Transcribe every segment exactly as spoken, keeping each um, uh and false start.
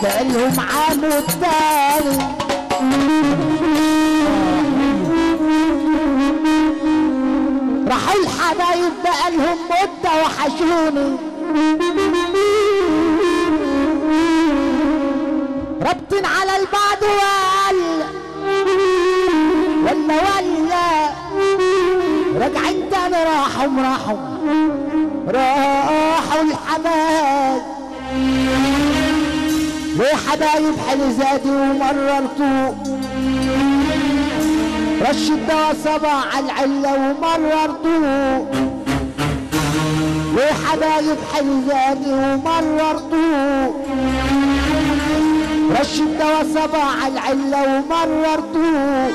بقالهم عام والتاني راحوا الحبايب بقالهم مدة وحشوني رابطين على البعض ولا ولا ولا راجعين تاني راحوا راحوا راحوا الحبايب ليه حبايب حلزادي ومررتوه رش الدواء صباع على العله ومررتوه ليه حبايب حلزادي ومررتوه رش الدواء صباع على العله ومررتوه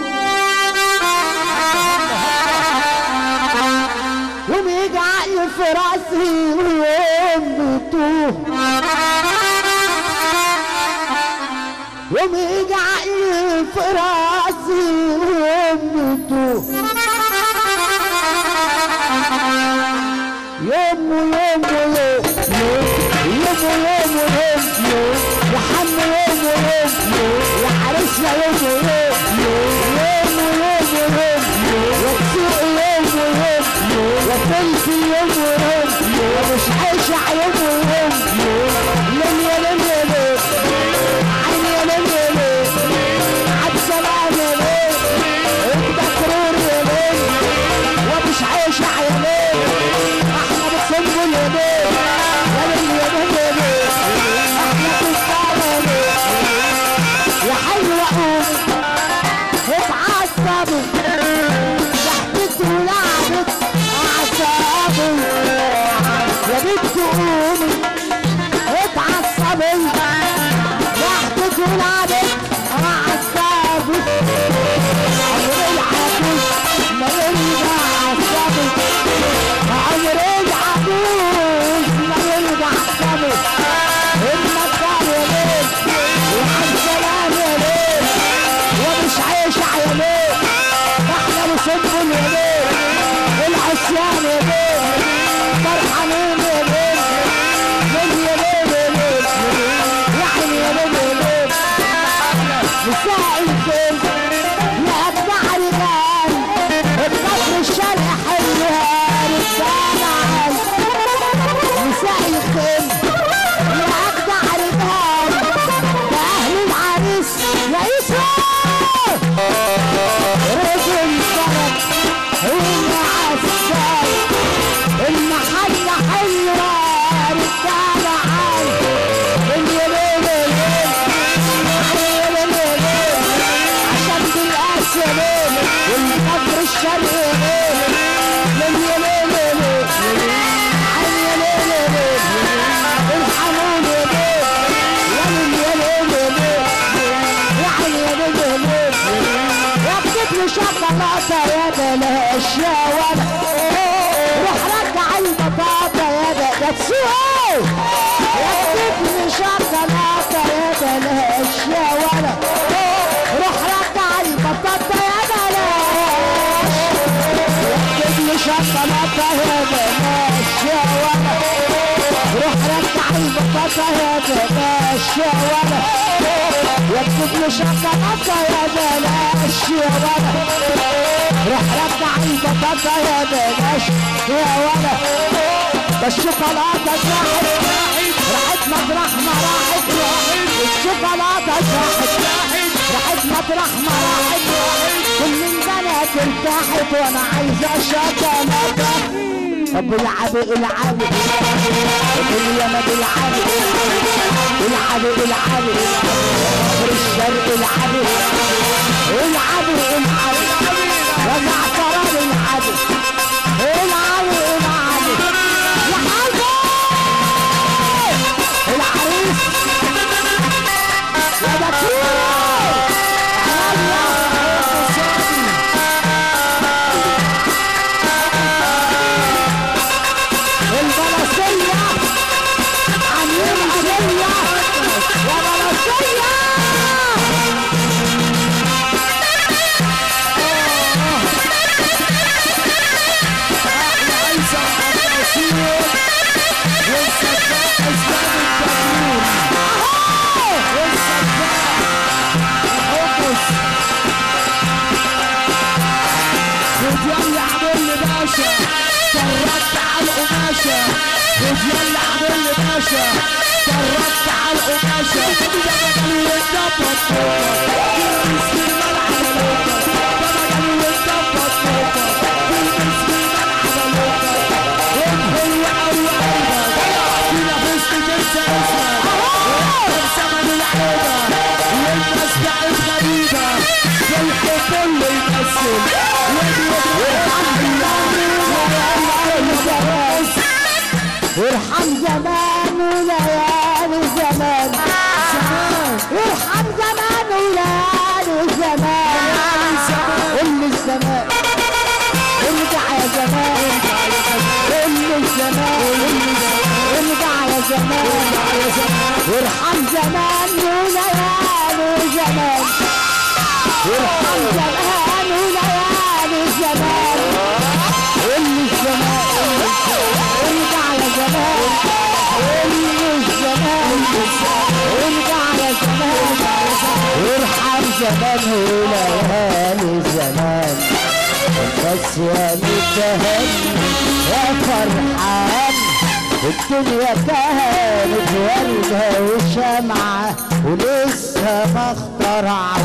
يوم يجي عقلي في راسي ويوم بيتوه يوم يجي عقلي في راسي ويوم بيتوه يوم ويوم ويوم يوم ويوم ويوم يا حم يوم ويوم يا عريسنا يوم ويوم يوم ويوم ويوم يا تسوق يوم ويوم يا تلفي يوم ويوم يا مش عايشة يوم ويوم لم يا لم يا لم عيني يا لم يا لم عالسلام يا لم انت كرور يا لم ومش عايشة يا لم احنا بنصنبل يا لم يا لم يا لم يا لم احنا بنصنبل يا لم يا حلوة قومي اتعصبي ضحكت ولعبت اعصابي يا بنت قومي اتعصبي ضحكت ولعبت اعصابي عمر العجوز ما يرجع عصبي عمر العجوز ما يرجع عصبي المكان يا ليل وعالسلام يا ليل ومش عايشة يا ليل احنا بنصنبل يا ليل العصيان يا ليل فرحانين يا ليل ليل يا ليل يا ليل يعني يا ليل يا ليل مساء الخير يا ابدع رجال القصر الشرق حلوها رجال مساء الخير يا ابدع رجال ده اهل العريس يا يسوع رجل فرق المعسكر المحلة حلوة رجالة عال الليل الليل الليل الليل عشان بالقاس يا ليل والقبر الشرق يا ليل الليل الليل عين يا ليل الليل الحنون يا ليل يا ليل يا ليل يا عين يا ليل الليل وابتك لي شوكولاتة يا بلاش يا ولد روح رجع البطاطا يا بلاش تسوق وابتك لي شوكولاتة يا بلاش يا ولد روح رجع البطاطا يا بلاش وابتك لي شوكولاتة يا بلاش يا ولد روح رجع البطاطا يا بلاش يا ولد واكتب لي شوكولاتة يا بلاش يا ولد روح رجع البطاطا يا بلاش يا ولد ده الشوكولاتة راحت راحت مطرح ما راحت الشوكولاتة راحت راحت مطرح ما راحت كل البنات ارتاحت وانا عايزة شوكولاتة طب العبي العبي الدنيا ما بالعبي العبي العبي في الشرق العبي العبي العبي رجع قرار العبي العبي العبي يا حاجة العريس يا بكير البلاسية عاملين الشية يا بلاسية القماشة جربت على القماشة ده مجال واتظبط تلبس في الملعب لوكر ده مجال واتظبط لوكر تلبس في الملعب لوكر ادخل وقوي قلبك في نفسك تنسى اسمك وانت بزمن العيبة والناس بقت غريبة في الحب اللي يمثل ارحم زمان وليالي زمان ارحم زمان وليالي زمان قل الزمان ارجع يا زمان قل الزمان ارجع يا زمان ارحم زمان وليالي زمان ارحم زمان وليالي زمان قل الزمان ارجع يا زمان قل الزمان ارجع يا زمان ارحم زمان وليالي زمان بس يا متهني يا فرحان الدنيا كانت وردة وشمعة ولسه ما اخترع